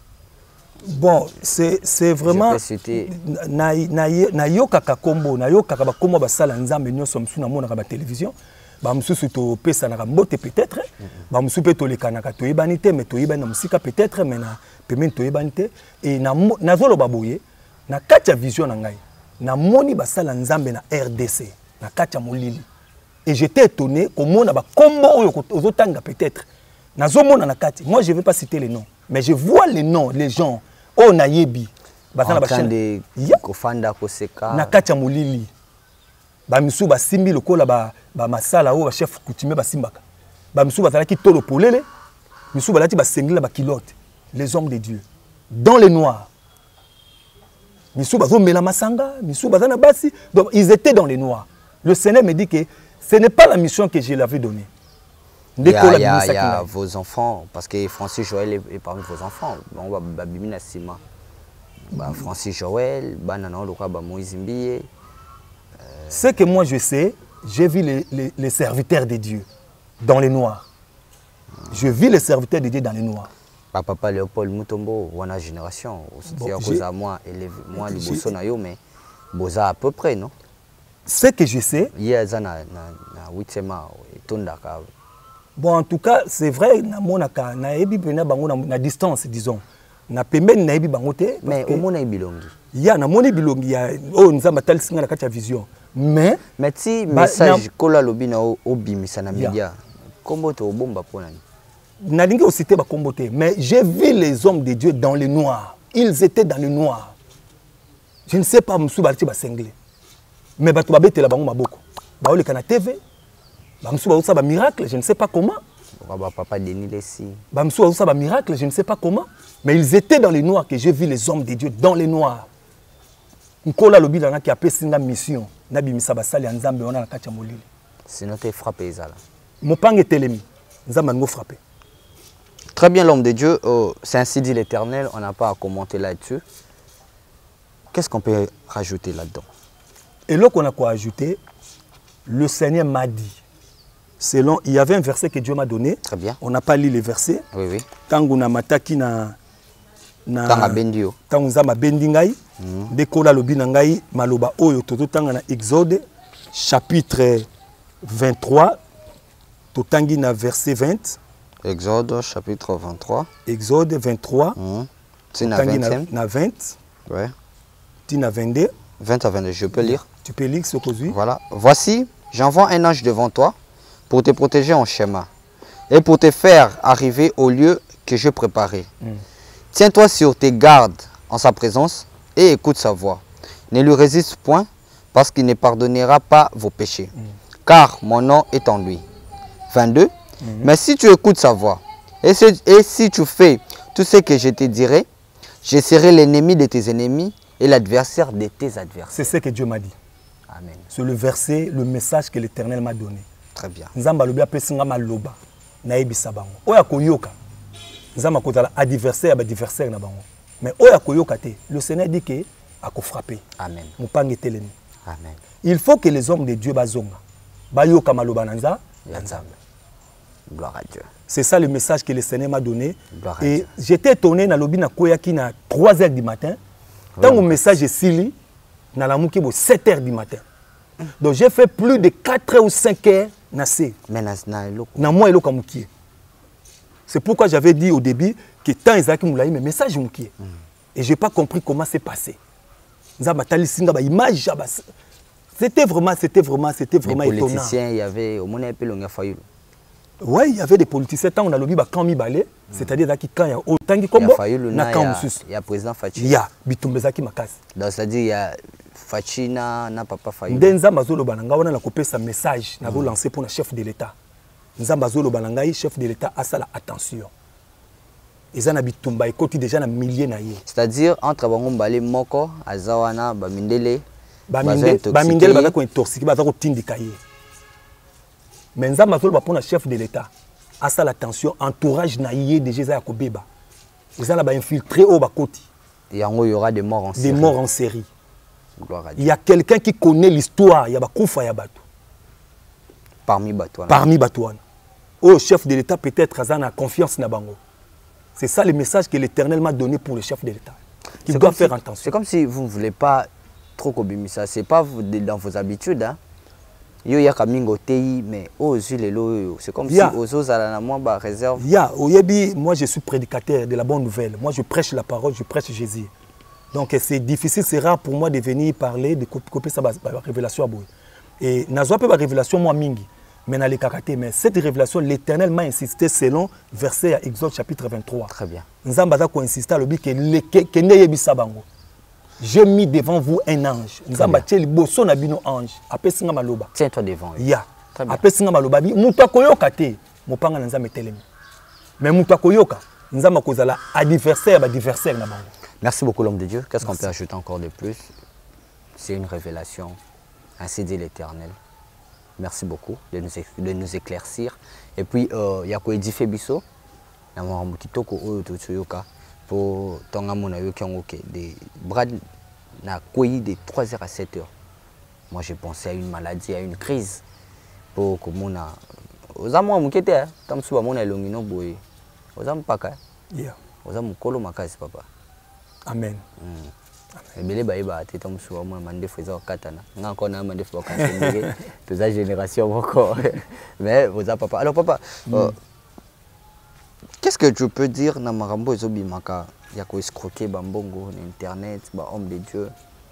Bon, c'est vraiment. Je peux citer. Na yo kaka kombo, na yo kaka kombo basala nzambe nyonso msu na mona ka télévision. Ba msusu to pesa na mbote peut-être, ba msusu pe to lekana ka to ibanité mais to ibana musika peut-être mais na pement to ibanité et na na zolo baboye na katia vision na ngai. Na moni basala nzambe na R D C, na katia molili. Et j'étais étonné comment na ba kombo oyo ozotanga peut-être. Na zo mona na kati. Moi je vais pas citer les noms, mais je vois les noms, les gens oh na yebi. Basala ba chaîne kofanda koseka. Na katia molili. Ba misu ba simbi lokola ba ba masala o ba chef coutumier ba simbaka ba misu ba zalaki tolo polele misu ba lati ba sengila ba kilote les hommes de Dieu dans les noirs misu ba zo mela masanga misu ba zana basi donc ils étaient dans les noirs. Le Seigneur me dit que ce n'est pas la mission que je l'avais donnée. Il y a, il y a, il y a vos enfants parce que Francis Joël est, est parmi vos enfants. On va ba bimina sima ba Francis Joël ba nana loka ba Moïse Mbiye. Ce que moi je sais, j'ai vu les, les, les serviteurs de Dieu dans les noirs. Je vis les serviteurs de Dieu dans les noirs. Papa Léopold Mutombo, wana génération, c'est à cause de moi, moi les bosso na yo, mais boza à peu près, non? Ce que je sais. Hier, ça na na huitième et tonda ka. Bon, en tout cas, c'est vrai, na monaka na ebi pena bango na, na distance, disons. Na pemben na ebi bango te. Mais au mona bilongi. Ya na moni bilongi ya oh nzamba tal singa na kati ya vision. Mais mais si message kola lobi na obimisa na média. Kombo to bomba pona ni. Na lingi cité ba kombo te, mais j'ai vu les hommes de Dieu dans le noir. Ils étaient dans le noir. Je ne sais pas musu balti ba sengle. Mais bato ba betela bango maboko. Ba ole kana T V. Ba musu ba usa ba miracle, je ne sais pas comment. Ba papa Denis Lessi. Ba musu ba usa ba miracle, je ne sais pas comment. Mais ils étaient dans les noirs que j'ai vu les hommes de Dieu dans les noirs. Nkola lobi dana qui a pesi nga mission. Nabi misaba sali nzambe ona na kati ya molili. Sinon t'es frappé ezala. Mopange telemi. Nzamba ngo frappé. Très bien l'homme de Dieu, oh, c'est ainsi dit l'Éternel, on n'a pas à commenter là-dessus. Qu'est-ce qu'on peut rajouter là-dedans? Et là qu'on a quoi ajouter, le Seigneur m'a dit. Selon, il y avait un verset que Dieu m'a donné. Très bien. On n'a pas lu les versets. Oui, oui. Tanguna mataki na na tanga bendio. Tanguza ma bendingai. De kola lobi nangai maloba oyo toto tanga na Exode chapitre vingt-trois. Totangi na verset vingt. Exode chapitre vingt-trois. Exode vingt-trois. Mmh. Tina vingtième. Na vingt. Ouais. Tina vingt-deux. vingt à vingt-deux, je peux lire. Tu peux lire ce que tu. Voilà. Voici, j'envoie un ange devant toi pour te protéger en chemin et pour te faire arriver au lieu que je préparais. Mmh. Tiens-toi sur tes gardes en sa présence et écoute sa voix. Ne lui résiste point parce qu'il ne pardonnera pas vos péchés. Mmh. Car mon nom est en lui. vingt-deux. Mmh. Mais si tu écoutes sa voix et, ce, et si tu fais tout ce que je te dirai, je serai l'ennemi de tes ennemis et l'adversaire de tes adversaires. C'est ce que Dieu m'a dit. Amen. C'est le verset, le message que l'Éternel m'a donné. Très bien. Nzamba lobi apesinga maloba na yebisa bango. Oya koyoka. Nzamba kozala adversaire ba adversaire na bango. Mais oya koyoka te. Le Seigneur dit que ako frapper. Amen. Mupange telemi. Amen. Il faut que les hommes de Dieu bazonga. Bayoka maloba nanza nzamba. Gloire à Dieu. C'est ça le message que le Seigneur m'a donné. Gloire à Et Dieu. j'étais étonné na lobi na koyaki na trois heures du matin. Tant mon message est sili na la muki bo sept heures du matin. Donc j'ai fait plus de quatre ou cinq heures na se. Mais na na eloko. Na moi eloko muki. C'est pourquoi j'avais dit au début que tant Isaac Moulaï, mais message moukié. Mm. Et je n'ai pas compris comment c'est passé. C'était vraiment, c'était vraiment, c'était vraiment étonnant. Les politiciens, il y avait au moins un peu le Fayoulou. Oui, il y avait des politiciens. Tant on a lobby, quand mi balé, c'est-à-dire qu'il y a autant de combo. Il y a le président Fachi. Il y a Bitumbezaki Makas. Donc c'est-à-dire il y a Fachi na papa Fayoulou. Denza Mazolo Bananga, on a coupé ce message, on a lancé pour le chef de l'État. Denza Mazolo Bananga, chef de l'État, a ça attention. Ils ont Bitumba et côté déjà na milliers na yé. C'est-à-dire entre Bangombale Moko, Azawana, Bamindele, Bamindele Bazako intoxiqué, Bazako tindikaye. Mais nous avons pour le chef de l'État. À ça l'attention, entourage naïe de Jésus Yakobeba. Ils ont infiltré au Bakoti. Il y aura des morts en série. Des morts en série. Il y a quelqu'un qui connaît l'histoire. Il y a Bakoufa Yabatou. Parmi Batouane. Parmi Batouane. Au chef de l'État, peut-être, Azana a confiance na Bango. C'est ça le message que l'Éternel m'a donné pour le chef de l'État. Il doit faire si, attention. C'est comme si vous ne voulez pas trop Kobimisa. Ce n'est pas dans vos habitudes. Hein? Yo ya kamingo tei mais aux huiles c'est comme si aux os à la moi réserve. Ya oyebi moi je suis prédicateur de la bonne nouvelle. Moi je prêche la parole, je prêche Jésus. Donc c'est difficile, c'est rare pour moi de venir parler de copier sa révélation à bout. Et nazo pas révélation moi mingi mais na les kakaté mais cette révélation l'Éternel m'a insisté selon verset à Exode chapitre vingt-trois. Très bien. Nzamba za ko insister le bi que le que ne yebisa bango. J'ai mis devant vous un ange. Nous avons battu le bosso na bino ange. Après singa maloba. Tiens-toi devant. Ya. Après singa maloba bi muta koyoka te. Mopanga na nzambe telemi. Mais muta koyoka nzamba kozala adversaire ba adversaire na bango. Merci beaucoup l'homme de Dieu. Qu'est-ce qu'on peut ajouter encore de plus? C'est une révélation. Ainsi dit l'Éternel. Merci beaucoup de nous, de nous éclaircir. Et puis il y a quoi édifier biso. Na mo kitoko oyo tutsuyoka. Pour tonga mona yo ki des bras na koyi de trois heures à sept heures. Moi j'ai pensé à une maladie, à une crise pour que mona aux amoi mukete tam suba mona elongino boy. Aux am paka. Yeah. Aux am kolo makasi papa. Amen. Et bele ba iba te tam suba mona mande feza katana. Nga ko na mande feza katana. Toute la génération encore. Mais vous a papa. Alors papa mm. euh, qu'est-ce que tu peux dire na marambo ezobimaka ya ko escroquer bambongo na internet ba homme de Dieu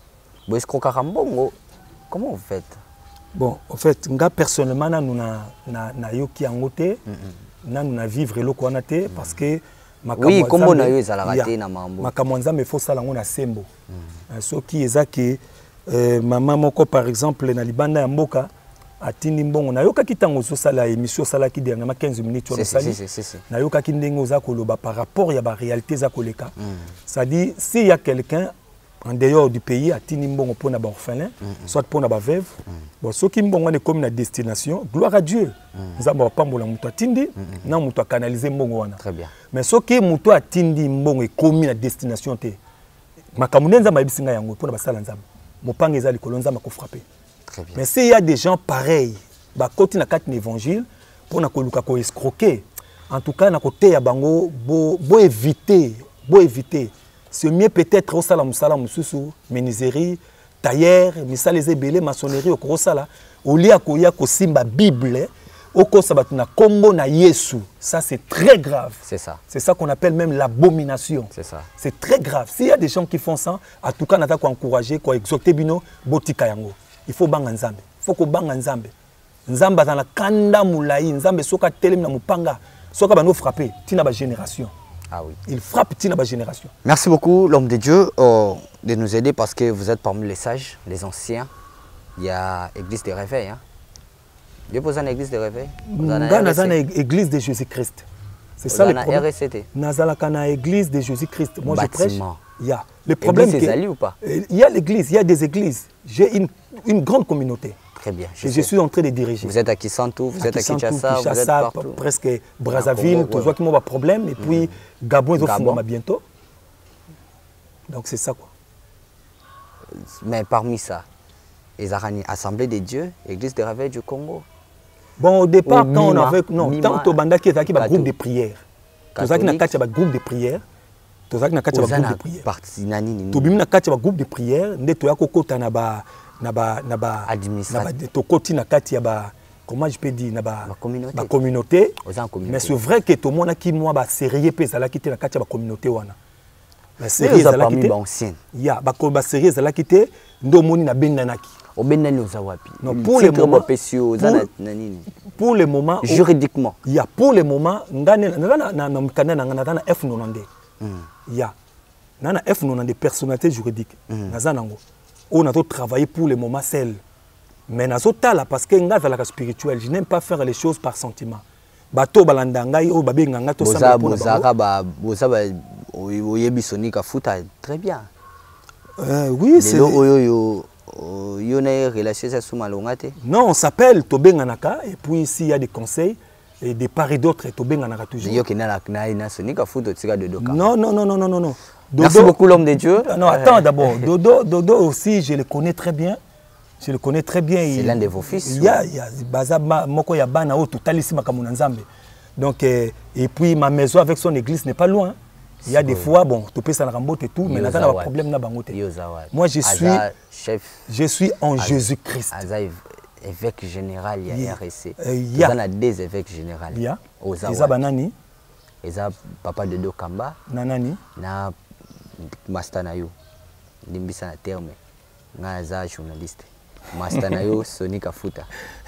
bo escroquer bambongo comment vous faites? Bon en fait nga personnellement na na na, na yoki angote mm -hmm. na na vivre loko wana te mm -hmm. parce que oui kombo na yo ezala raté na mambo makamwanza me faut sala ngona sembo mm -hmm. soki ezaki euh, maman moko par exemple na libanda ya mboka atindi mbongo nayoka kitango so sala émission sala ki dernièrement quinze minutes on sali nayoka ki ndengo za koloba par rapport ya ba réalité za koleka ça dit s'il y a quelqu'un en dehors du pays atindi mbongo pona ba orphelin soit pona ba veuve bon so ki mbongo ne comme na destination gloire à Dieu nzamba pambola muto atindi na muto canaliser mbongo wana très bien mais so ki muto atindi mbongo ekomi na destination te makamunenza mabisinga yango pona ba sala nzamba mopanga ezali kolonza mako frapper. Mais s'il y a des gens pareils, bah côté na quatre évangile pour na koluka ko escroquer. En tout cas na côté ya bango bo bo éviter, bo éviter. C'est mieux peut-être au salam salam mususu, menuiserie, tailleur, misala les ebele maçonnerie au sala, au lia ko ya ko simba Bible, au ko sabatu na kombo na Yesu. Ça c'est très grave. C'est ça. C'est ça qu'on appelle même l'abomination. C'est ça. C'est très grave. S'il y a des gens qui font ça, en tout cas na ta ko encourager, ko exhorter bino botika yango. Il faut banga nzambe. Il faut que banga nzambe. Nzamba dans la kanda moulaï, nzambe soka telem na mupanga, soka bano frapper, tina ba génération. Ah oui. Il frappe tina ba génération. Merci beaucoup l'homme de Dieu euh, de nous aider parce que vous êtes parmi les sages, les anciens. Il y a église de réveil hein. Dieu pose une église de réveil. Dans une église de Jésus-Christ. C'est ça le problème. R C T. Nazalaka na église de Jésus-Christ. Moi Bâtiment. je prêche. Il y a le problème église que, ou pas? Il y a l'église, il y a des églises. J'ai une, une grande communauté. Très bien. Je, je suis en train de diriger. Vous êtes à Kisantou, vous à êtes Kisantou, à Kinshasa, Kinshasa, vous êtes partout. Presque Brazzaville, tu vois qu'il y a un problème. Et puis mmh. Gabon, ils ont fumé bientôt. Donc c'est ça quoi. Mais parmi ça, les Assemblée des dieux, Église de réveil du Congo. Bon au départ, ou quand Mima, on avait non, tant au banda qui était un groupe de prière. Tout ça qui n'a qu'à un groupe de prière. Tout ça qui n'a qu'à un groupe de prière. Tout bim n'a qu'à un groupe de prière. Né tu as coco ta na ba na ba na ba administratif. To koti na kati ya ba comment je peux dire, na ba communauté. Ba communauté. communauté. Mais c'est vrai que tout le monde a qui moi ba sérieux pe zala kité na kati ba communauté wana. Ba sérieux zala kité. Ba ancien. Ya ba ko ba sérieux zala kité ndo moni na bendanaki. O benani ozawapi. Non, pour le moment pour, pour le moment juridiquement. Ya pour le moment ngane na na na mkana na na na F quatre-vingt-dix. Ya. Na na F quatre-vingt-dix personnalité juridique. Na zanango. On a travaillé pour le moment seul. Mais nazotala parce que nga zalaka spirituel, je n'aime pas faire les choses par sentiment. Bato balanda ngai o babe nganga to samba pour bozaka ba bozaba oyebi sonika futa très bien. Euh oui, c'est oyo yo yo na relation ça sous malongate. Non, on s'appelle Tobenganaka et puis s'il y a des conseils et des part et d'autres Tobenganaka toujours. Yo kina na na sonika futa tika de doka. Non non non non non non. Dodo, merci beaucoup l'homme de Dieu. Non, attends d'abord. Dodo Dodo aussi, je le connais très bien. Je le connais très bien. C'est l'un de vos fils. Il y a, il y a, Bazaba, Moko Yabana, Totalissima Kamunanzambe. Donc, euh, et puis ma maison avec son église n'est pas loin. Il y a des fois, bon, tu peux s'en remboter et tout, mais il y a un problème na bangote. Moi, je suis, chef, je suis en Jésus-Christ. Évêque général, il y a R S C. Il y a des évêques généraux. Il y a. Eza Banani. Eza Papa de Dokamba. Nanani. Na Mastanayo. Limbisa na terme. Na za journaliste. Mastanayo Sonika Futa.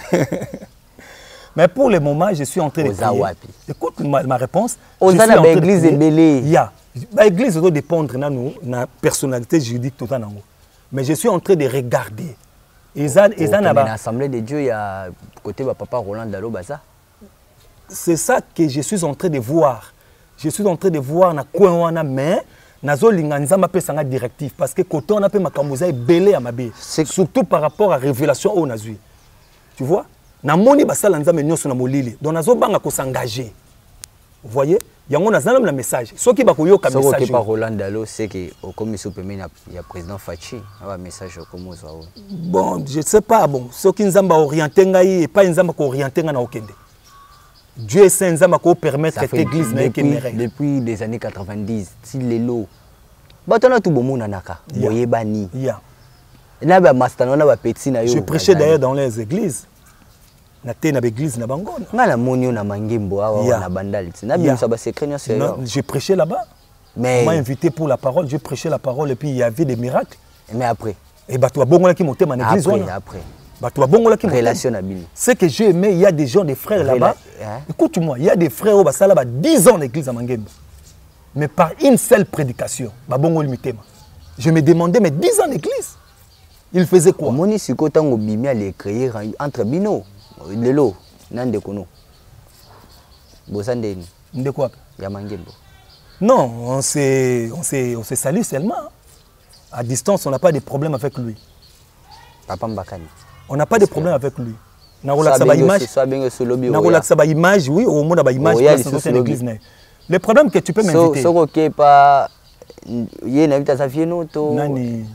Mais pour le moment, je suis en train de prier. Écoute ma, ma réponse. Ozana ba église belé. Il y a. Ba église doit dépendre na nous, na personnalité juridique tout en mais je suis en train de regarder. Eza eza na ba l'assemblée de Dieu, il y a côté ba papa Roland Dalo Baza. C'est ça que je suis en train de voir. Je suis en train de voir na coin wana mais nazo linganza ma pesanga directif parce que côté on a pe makamboza belé à mabe. Surtout par rapport à révélation au nazui. Tu vois? Na moni basala nzambe nyonso na molili. Donc nazo banga ko s'engager. Vous voyez? Yango nazana na message. Soki ba koyoka message. Soki pa Roland Dalo c'est que au commission premier il y a président Fachi, un message au komozo. Bon, je sais pas bon, soki nzamba orienté ngai et pas nzamba ko orienté nga na okende. Dieu est saint nzamba ko permettre cette église na ekemere. Depuis les années quatre-vingt-dix, si les lots. Batona tout bon mona naka. Boyebani. Ya. Na ba mastano na ba petit na yo. Je prêchais d'ailleurs dans les églises. Na te na église na bango. Na la monio na mangimbo awa na bandali. Na bien ça ba secret na c'est. Je prêchais là-bas. Mais on m'a invité pour la parole, je prêchais la parole et puis il y avait des miracles. Mais après. Et bah toi bongo la qui montait dans l'église après après. Bah toi bongo la qui montait. Relation na bini. Ce que j'ai aimé, il y a des gens des frères là-bas. Écoute-moi, il y a des frères au basala ba dix ans l'église à Mangembo. Mais par une seule prédication, bah bongo limité. Je me demandais mais dix ans d'église. Il faisait quoi? Moni siko tango bimi allait créer entre bino. Lelo, nande kono. Bosande ni. De quoi? Yamangembo. Non, on s'est on s'est on s'est salué seulement. À distance, on n'a pas de problème avec lui. Papa Mbakani. On n'a pas de problème avec lui. Na relaxa ba image. Na relaxa ba image, oui, au monde ba image dans l'église. Le problème que tu peux m'inviter. So so que pas yé na vita sa fille no to. Nani?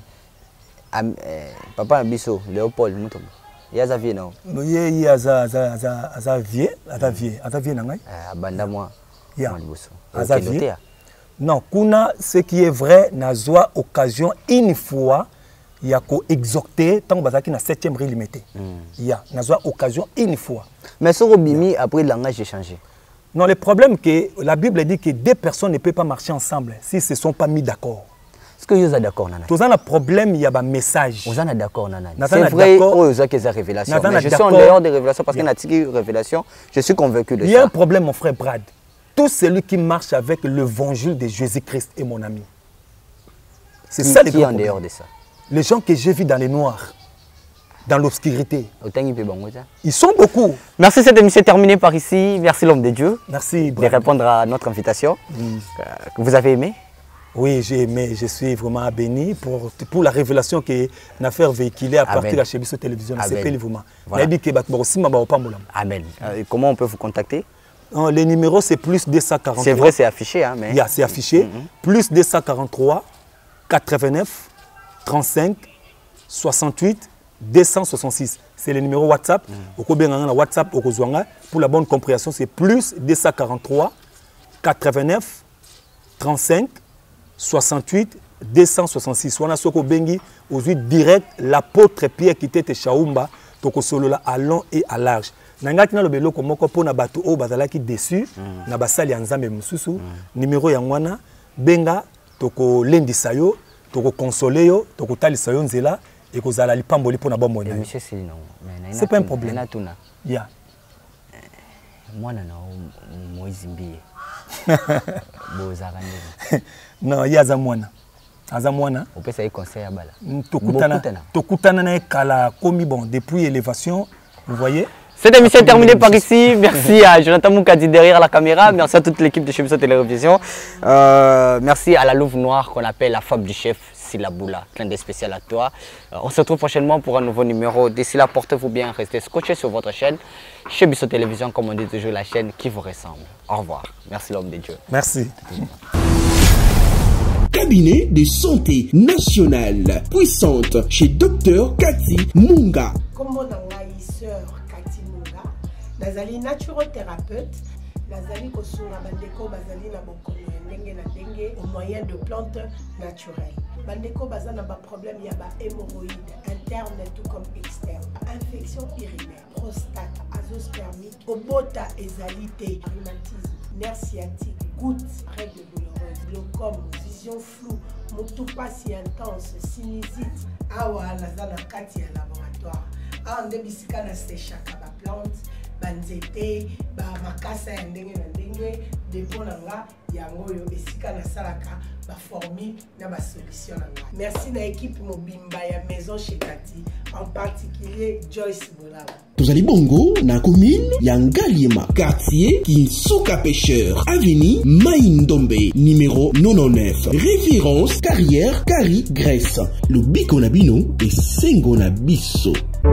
Papa Biso, Léopold Mutombo. Il y a sa vie, non? Il y a sa vie, sa vie, sa vie, non? Abanda moi. Il y a sa vie. Non, kuna, ce qui est vrai, n'a pas occasion une fois, il y a qu'à exhorter, tant que qui na septième limité. Il y a, n'a pas occasion une fois. Mais ce Robimi, après le langage, j'ai changé. Non, le problème que la Bible dit que deux personnes ne peuvent pas marcher ensemble si ce ne sont pas mis d'accord. Est-ce que vous êtes d'accord, Nana? Tous un problème, il y a un message. Vous êtes d'accord, Nana? C'est vrai, vous avez des révélations. Mais je suis en dehors des révélations parce qu'il y a des révélations. Je suis convaincu de ça. Il y a un problème, mon frère Brad. Tout celui qui marche avec l'évangile de Jésus-Christ est mon ami. C'est ça le qui est en dehors de ça? Les gens que j'ai vus dans les noirs, dans l'obscurité. Ils sont beaucoup. Merci, cette émission est terminée par ici. Merci l'homme de Dieu. Merci Brad. De répondre à notre invitation. Mm. Vous avez aimé? Oui, j'ai aimé, je suis vraiment béni pour, pour la révélation que l'affaire véhiculée à Amen. Partir de la Chebiso Télévision. C'est vraiment. Voilà. Amen. Euh, comment on peut vous contacter? Non, le numéro c'est plus deux cent quarante-trois. C'est vrai, c'est affiché. Hein, mais... yeah, c'est affiché. Mm -hmm. Plus deux cent quarante-trois, quatre-vingt-neuf, trente-cinq, soixante-huit, deux cent soixante-six. C'est le numéro WhatsApp. Mm. WhatsApp pour la bonne compréhension, c'est plus deux cent quarante-trois, quatre-vingt-neuf, trente-cinq, soixante-huit, deux cent soixante-six. On a ce bengi aujourd'hui direct l'apôtre Pierre qui était Chaoumba tokosolola à long et à large. Nangaki na lobelo ko moko pona bato o bazalaki dessus na basali ya nzambe mususu numéro ya ngwana benga toko lendisa yo toko consoler yo toko talisa yo nzela et ko zala lipamboli pona ba mona. Monsieur c'est non. C'est pas un problème. Na tuna. Ya. Mwana na Moïse Mbiye. Bozaka ndeni. Non, ya za mwana. Aza mwana. On peut ça conseil à bala. Tokutana. Tokutana na kala komi bon depuis élévation, vous voyez. Cette émission est terminée par ici. Merci à Jonathan Moukadi derrière la caméra. Merci à toute l'équipe de Chebiso Télévision. Euh, merci à la Louve Noire qu'on appelle la femme du chef, Silaboula. Clin d'œil spécial à toi. Euh, on se retrouve prochainement pour un nouveau numéro. D'ici là, portez-vous bien. Restez scotchés sur votre chaîne. Chebiso Télévision, comme on dit toujours, la chaîne qui vous ressemble. Au revoir. Merci l'homme de Dieu. Merci. Cabinet de santé nationale puissante chez Docteur Cathy Munga. Nazali naturothérapeute, nazali kosunga bandeko bazali na bokono ndenge na ndenge au moyen de plantes naturelles. Bandeko bazana ba problème ya ba hémorroïdes interne tout comme externe, infection urinaire, prostate, azoospermie, obota ezalité, rhumatisme, nerf sciatique, gouttes, règles douloureuses, glaucome, vision floue, moutoupasse intense, sinusite. Awa nazana kati ya laboratoire. Ah ndebisika na séchaka ba plante banzete ba makasa ya ndenge na ndenge depo na nga yango yo esika na salaka ba formule na ba solution na nga. Merci na équipe mobimba ya maison chez Cathy, en particulier Joyce Bolala. Tozali bongo na commune ya Ngaliema, quartier Kinsuka Pêcheur, avenue Maïndombe, numéro quatre-vingt-dix-neuf. Référence carrière Kari Grèce. Le biko na bino et sengo na biso.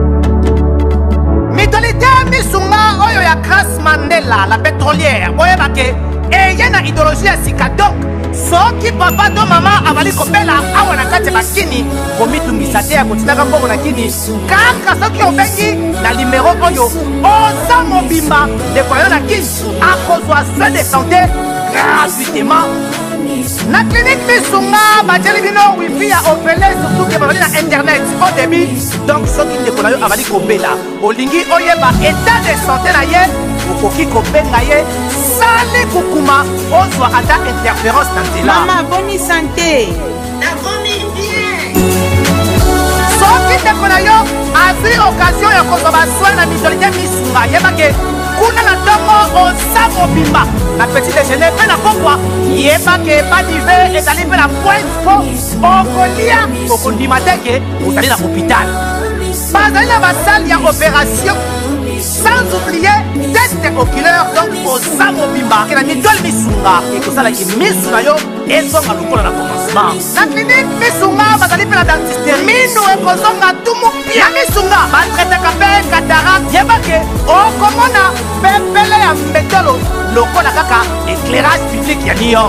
Mitolité misunga oyo ya Grace Mandela, la pétrolière. Oye bake, et y a une idéologie à sika. Donc, soki papa to mama avali kopela awa na kati bakini, komitungisa te ya kotinaka mbongo na kini. Kaka soki obengi na numéro oyo, oza mobimba de koyo na kini, akozwa soin de santé gratuitement. La clinique Misunga, Badjeli Bino, wifi a opéré surtout que babali na internet au début. Donc ce qui décolle yo abali kopela. Olingi oyeba état de santé na ye, okoki kobenga ye, sale kukuma, ozwa ata interférence na nzela. Maman, bonne santé. Na bonne bien. Soki décolle yo, azri occasion ya kozwa soin na mitolité Misunga, yebake kuna na tongo oza mobimba na petit déjeuner mpe na pokwa yebake badive ezali mpe na pointe po okolia okondima teke ozali na hôpital bazali na basale ya opération sans oublier teste oculaire donc oza mobimba ke na mitole misunga ekosalaki misu na yo ezonga lokola na commencement na clinique misunga bazali mpe na dentiste minu ekozonga tumu pia misunga batretaka mpe cataracte yebake okomona pepele ya mbetolo lokola kaka éclairage public ya New York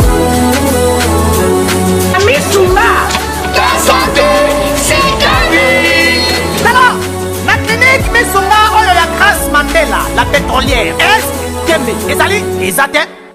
Misunga ta santé c'est gagné. Alors la clinique Misunga oyo ya Grace Mandela la pétrolière est Kembe ezali ezate